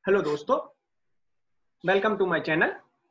Hello दोस्तों, welcome to my channel.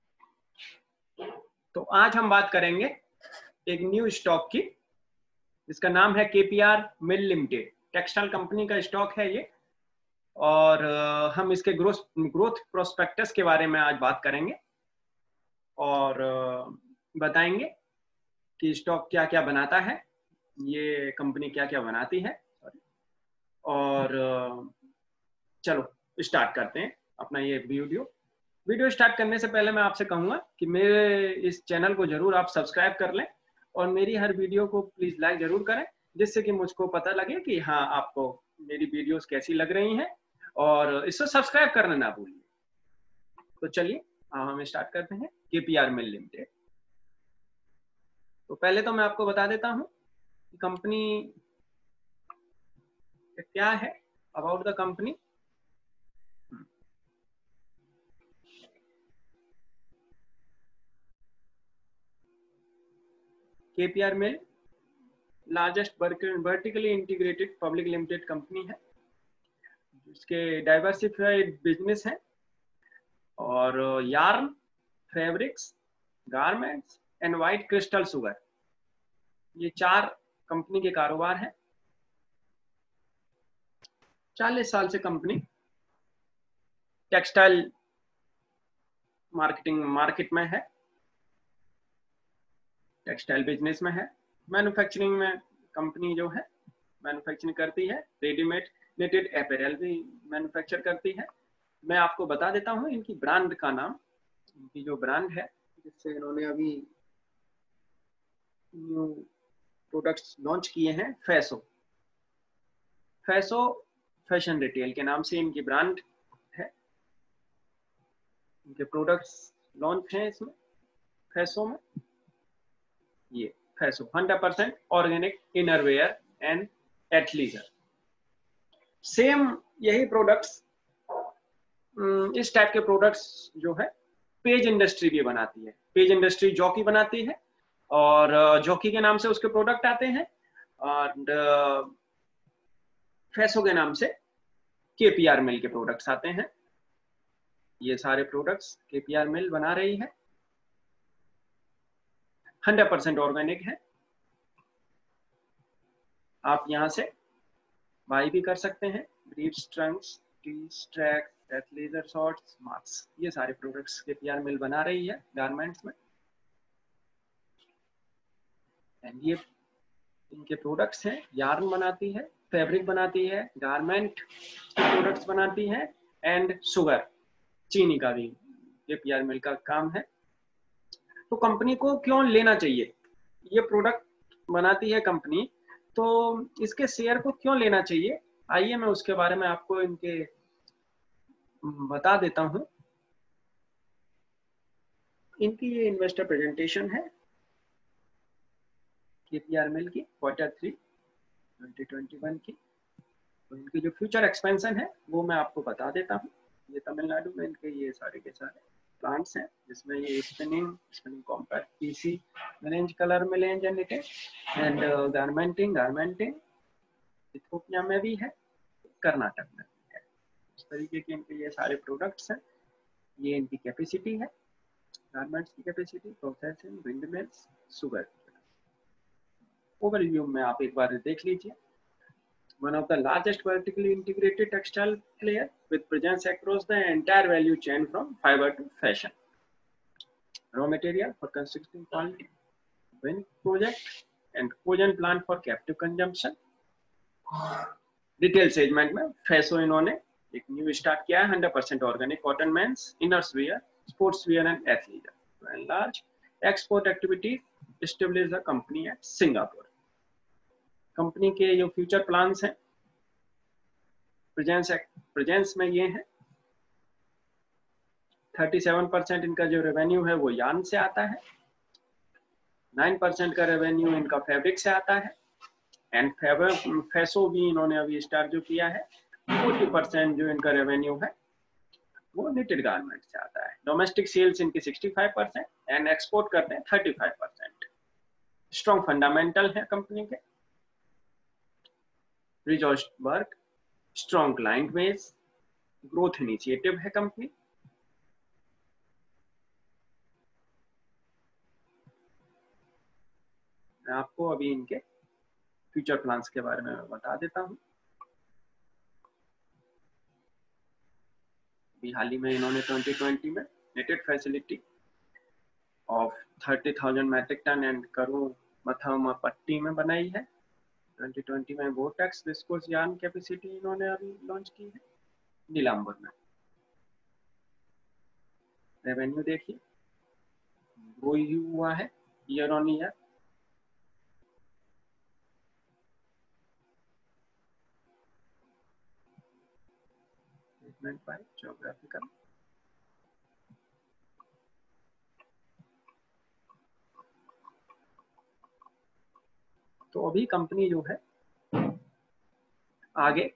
तो आज हम बात करेंगे एक न्यू स्टॉक की, जिसका नाम है KPR mill limited. Textile company का स्टॉक है ये, और हम इसके ग्रोथ प्रोस्पेक्टस के बारे में आज बात करेंगे और बताएंगे कि स्टॉक क्या क्या बनाता है, ये कंपनी क्या क्या बनाती है। और चलो स्टार्ट करते हैं अपना ये वीडियो स्टार्ट करने से पहले मैं आपसे कहूंगा कि मेरे इस चैनल को जरूर आप सब्सक्राइब कर लें और मेरी हर वीडियो को प्लीज लाइक जरूर करें, जिससे कि मुझको पता लगे कि हाँ, आपको मेरी वीडियोस कैसी लग रही हैं, और इससे सब्सक्राइब करना ना भूलिए। तो चलिए हम स्टार्ट करते हैं केपीआर मिल लिमिटेड। तो पहले तो मैं आपको बता देता हूँ कि कंपनी क्या है, about the company. KPR mill largest vertically integrated public limited company है, इसके डाइवर्सिफाइड बिजनेस है और yarn, fabrics, garments and white crystal sugar, ये 4 कंपनी के कारोबार हैं। 40 साल से कंपनी टेक्सटाइल मार्केट में है, टेक्सटाइल बिजनेस में है। मैन्युफैक्चरिंग में कंपनी जो है मैन्युफैक्चरिंग करती है, रेडीमेड नेटेड अपैरेल भी मैन्युफैक्चर करती है। मैं आपको बता देता हूँ इनकी ब्रांड का नाम। इनकी जो ब्रांड है, जिससे इन्होंने अभी न्यू प्रोडक्ट्स लॉन्च किए हैं, फैसो फैशन रिटेल के नाम से इनकी ब्रांड है। इनके प्रोडक्ट्स लॉन्च हैं इसमें, फैसो में। ये Faso 100% organic innerwear and athleisure. Same यही प्रोडक्ट्स, इस टाइप के प्रोडक्ट्स जो है पेज इंडस्ट्री भी बनाती है। पेज इंडस्ट्री जॉकी बनाती है और जॉकी के नाम से उसके प्रोडक्ट आते हैं, और फैसो के नाम से केपीआर मिल के प्रोडक्ट्स आते हैं। ये सारे प्रोडक्ट्स केपीआर मिल बना रही है, 100% ऑर्गेनिक है। आप यहाँ से बाई भी कर सकते हैं। Briefs, trunks, tees, tracks, athleisure shorts, mask, ये सारे प्रोडक्ट्स केपीआर मिल बना रही है गारमेंट्स में। एंड ये इनके प्रोडक्ट्स हैं, यार्न बनाती है, फैब्रिक बनाती है, गारमेंट प्रोडक्ट्स बनाती है, एंड शुगर, चीनी का भी केपीआर मिल का काम है। तो कंपनी को क्यों लेना चाहिए? ये प्रोडक्ट बनाती है कंपनी, तो इसके शेयर को क्यों लेना चाहिए? आइए मैं उसके बारे में आपको इनके बता देता हूं। इनकी ये इन्वेस्टर प्रेजेंटेशन है केपीआर मिल की Q3 2021 की। तो इनकी जो फ्यूचर एक्सपेंशन है वो मैं आपको बता देता हूँ। ये तमिलनाडु में इनके ये सारे के सारे प्लांट्स हैं, जिसमें ये spinning compact, PC, melange, colour melange and garmenting Ethiopia में भी है, कर्नाटक में भी है। इस तरीके के इनके ये सारे प्रोडक्ट्स हैं। ये इनकी कैपेसिटी है, गारमेंट्स की capacity, processing, wind mills, sugar. Overview में आप एक बार देख लीजिए। One of the largest vertically integrated textile player with presence across the entire value chain from fiber to fashion. Raw material for constructing quality, wind project and cogen plant for captive consumption. Retail segment में फैसो इन्होंने एक new start किया है, 100% organic cotton men's, inners wear, sports wear and athleisure. तो enlarge export activities establish the company at Singapore. Company के जो future plans हैं, presence में ये है। 37% इनका जो रेवेन्यू है वो यार्न से आता है, 9% का रेवेन्यू इनका फैब्रिक से आता है, एंड फैसो भी इन्होंने अभी स्टार्ट जो किया है, 40% जो इनका रेवेन्यू है वो निटेड गारमेंट से आता है। डोमेस्टिक सेल्स इनकी 65% एंड एक्सपोर्ट करते हैं 35%। स्ट्रॉन्ग फंडामेंटल है कंपनी के, resort work, strong client base, growth initiative है कंपनी। मैं आपको अभी इनके फ्यूचर प्लान्स के बारे में बता देता हूँ। अभी हाल ही में इन्होंने 2020 में knitted facility of 30,000 metric ton and Karur मथमा पट्टी में बनाई है। 2020 में वोटेक्स विस्कोस यार्न कैपेसिटी इन्होंने अभी लॉन्च की है नीलांबर में। रेवेन्यू देखिए वो हुआ है year on year. By geographical तो अभी कंपनी जो है आगे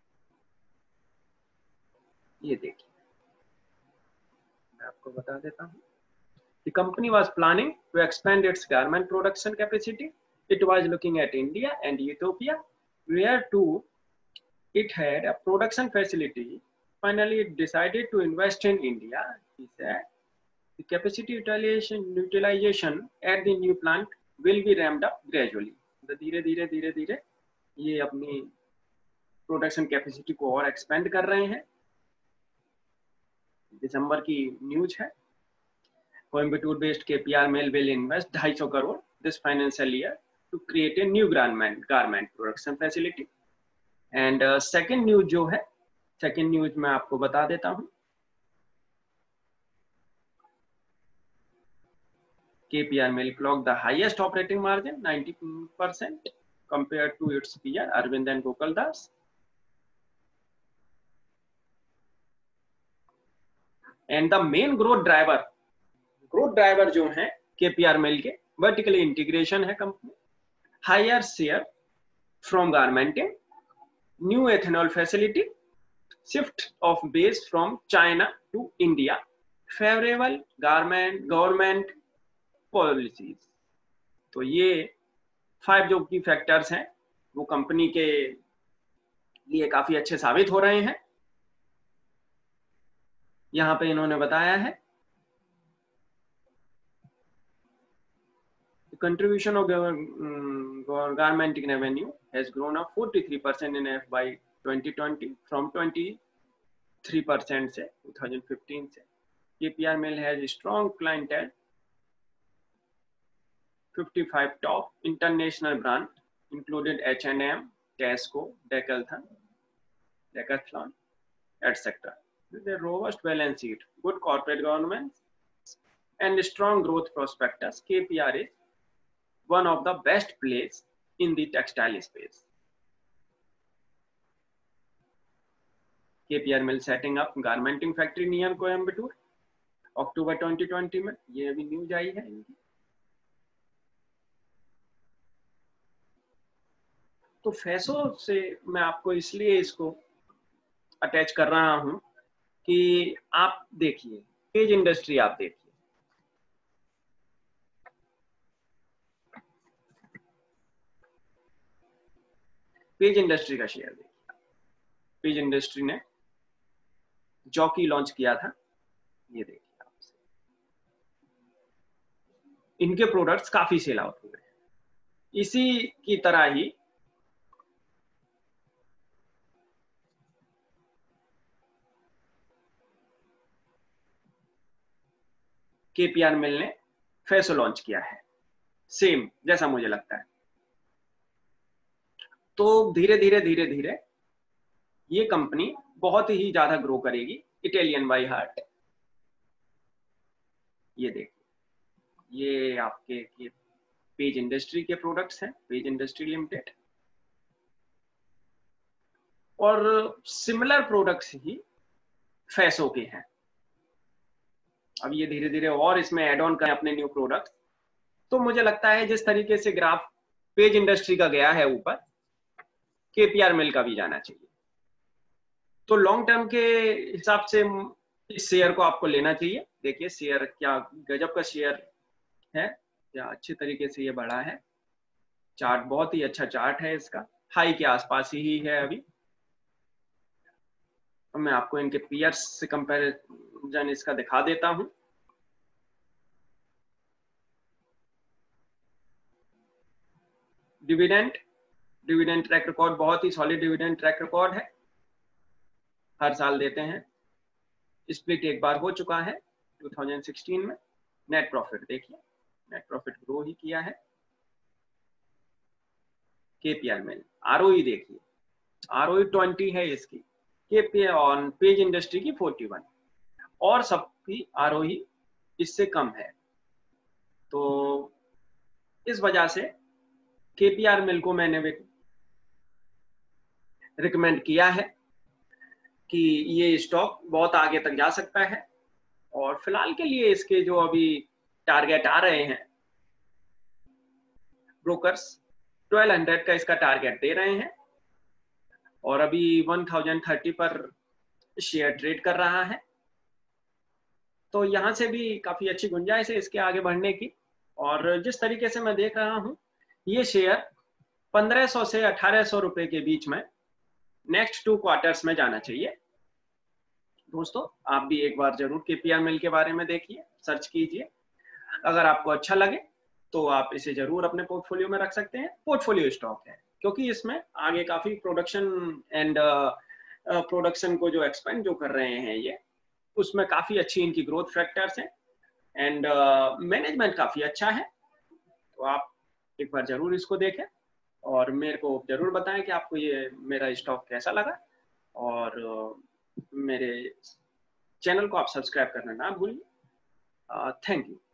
ये देखिए मैं आपको बता देता हूँ। The company was planning to expand its garment production capacity. It was looking at India and Ethiopia, where too it had a production facility. Finally, it decided to invest in India. He said the capacity utilization at the new plant will be ramped up gradually. धीरे धीरे ये अपनी production capacity को और expand कर रहे हैं। दिसंबर की न्यूज है। Coimbatore based KPR Mill will invest 250 crore this financial year to create a new garment production facility. And second news जो है, second news मैं आपको बता देता हूँ। KPR Mill clocked the highest operating margin 90% compared to its peer Arvind and Gokaldas. And the main growth driver जो है KPR Mill के vertically integration है company, higher share from garmenting, new ethanol facility, shift of base from China to India, favorable government policies। तो ये 5 जो की factors हैं वो कंपनी के लिए काफी अच्छे साबित हो रहे हैं। यहाँ पे इन्होंने बताया है contribution of garmenting revenue has grown up 43% in FY 2020 from 23% से 2015 से। KPR Mill has a strong clientele, 55 top international brand included H&M, Tesco, Decathlon, etc. With a robust balance sheet, good corporate governance, and strong growth prospectus, KPR is one of the best plays in the textile space. KPR Mill setting up garmenting factory near Coimbatore, October 2020 में ये अभी news आई है इनकी। तो फैसो से मैं आपको इसलिए इसको अटैच कर रहा हूं कि आप देखिए पेज इंडस्ट्री, आप देखिए पेज इंडस्ट्री का शेयर देखिए। पेज इंडस्ट्री ने जॉकी लॉन्च किया था, ये देखिए आप, इनके प्रोडक्ट्स काफी सेल आउट हुए। इसी की तरह ही KPR Mill ने फैसो लॉन्च किया है, सेम जैसा मुझे लगता है। तो धीरे धीरे ये कंपनी बहुत ही ज्यादा ग्रो करेगी। इटालियन बाय हार्ट, ये देखिए ये आपके पेज इंडस्ट्री के प्रोडक्ट्स हैं, पेज इंडस्ट्री लिमिटेड, और सिमिलर प्रोडक्ट्स ही फैसो के हैं। अब ये धीरे धीरे और इसमें एड ऑन करें अपने न्यू प्रोडक्ट। तो मुझे लगता है जिस तरीके से ग्राफ पेज इंडस्ट्री का गया है ऊपर, KPR Mill का भी जाना चाहिए। तो लॉन्ग टर्म के हिसाब से इस शेयर को आपको लेना चाहिए। देखिए शेयर क्या गजब का शेयर है, क्या अच्छे तरीके से ये बढ़ा है। चार्ट बहुत ही अच्छा चार्ट है इसका, हाई के आसपास ही है अभी। मैं आपको इनके पीयर्स से कंपैरिजन इसका दिखा देता हूं। डिविडेंड ट्रैक रिकॉर्ड बहुत ही सॉलिड डिविडेंड ट्रैक रिकॉर्ड है, हर साल देते हैं। स्प्लिट एक बार हो चुका है 2016 में। नेट प्रॉफिट देखिए, नेट प्रॉफिट ग्रो ही किया है। केपीआर में आरओई देखिए, आरओई 20 है इसकी, केपीआर ऑन पेज इंडस्ट्री की 41, और सबकी आरओई इससे कम है। तो इस वजह से केपीआर मिल को मैंने रिकमेंड किया है कि ये स्टॉक बहुत आगे तक जा सकता है। और फिलहाल के लिए इसके जो अभी टारगेट आ रहे हैं, ब्रोकर्स 1200 का इसका टारगेट दे रहे हैं, और अभी 1030 पर शेयर ट्रेड कर रहा है। तो यहाँ से भी काफी अच्छी गुंजाइश है इसके आगे बढ़ने की। और जिस तरीके से मैं देख रहा हूँ, ये शेयर 1500 से 1800 रुपए के बीच में नेक्स्ट 2 क्वार्टर्स में जाना चाहिए। दोस्तों, आप भी एक बार जरूर केपीआर मिल के बारे में देखिए, सर्च कीजिए। अगर आपको अच्छा लगे तो आप इसे जरूर अपने पोर्टफोलियो में रख सकते हैं। पोर्टफोलियो स्टॉक है क्योंकि इसमें आगे काफी प्रोडक्शन को जो एक्सपेंड जो कर रहे हैं ये, उसमें काफी अच्छी इनकी ग्रोथ फैक्टर्स हैं, एंड मैनेजमेंट काफी अच्छा है। तो आप एक बार जरूर इसको देखें और मेरे को जरूर बताएं कि आपको ये मेरा स्टॉक कैसा लगा। और मेरे चैनल को आप सब्सक्राइब करना ना भूलिए। Thank you.